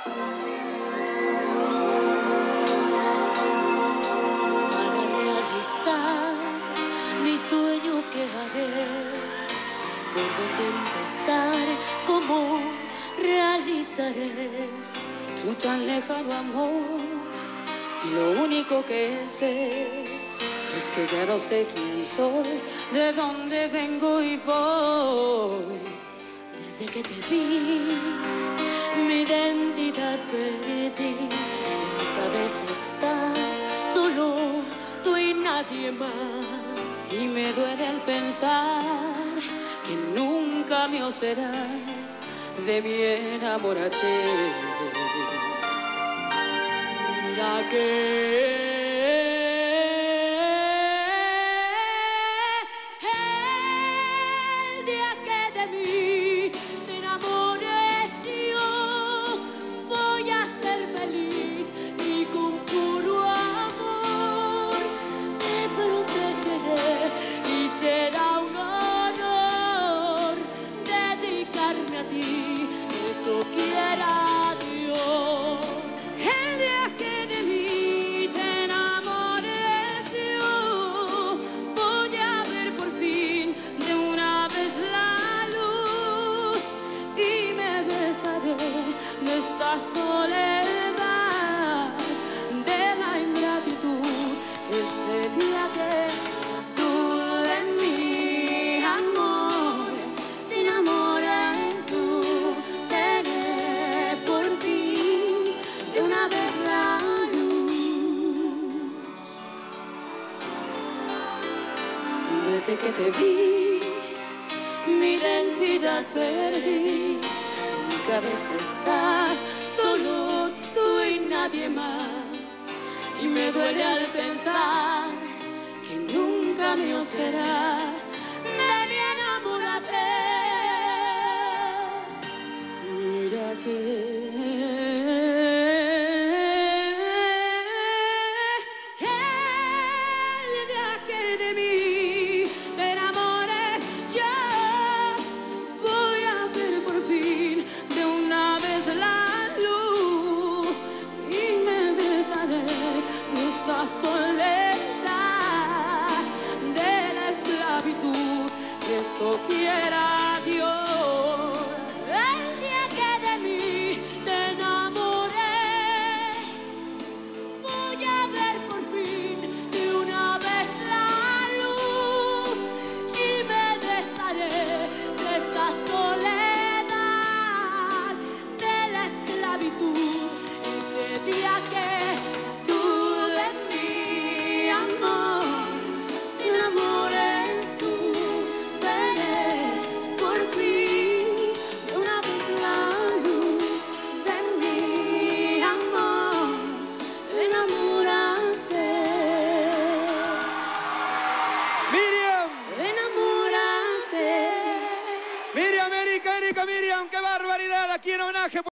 Para realizar mi sueño que haré, por dónde empezar, cómo realizaré tu tan lejano amor, si lo único que sé es que ya no sé quién soy, de dónde vengo y voy. Desde que te vi, mi identidad perdí, en mi cabeza estás, solo tú y nadie más. Y me duele el pensar que nunca mío serás, de mí enamórate. Mira que el día que de mí te enamores yo voy a ser feliz y con puro amor te protegeré y será un honor dedicarme a ti, eso quiera Dios. El día que de mí te enamores yo voy a ver por fin de una vez la luz y me besaré de esta soledad, de la ingratitud, ese día que tú de mi amor te enamores tú, seré por fin de una vez la luz. Desde que te vi, mi identidad perdí, en mi cabeza estás, solo tú y nadie más. Y me duele al pensar que nunca mío serás, de mí enamórate. Mira que el día que de mí te enamores yo voy a ver por fin de una vez la luz y me besaré de esta soledad, de la esclavitud, que eso quiera Dios. El día que de mí te enamoré voy a ver por fin de una vez la luz y me desharé de esta soledad, de la esclavitud, ese día que tú de mi amor te enamores tú, veré por fin de una vez la luz de mi amor, enamórate. Miriam, Enamórate. Miriam, Erika, Miriam, qué barbaridad, aquí en homenaje.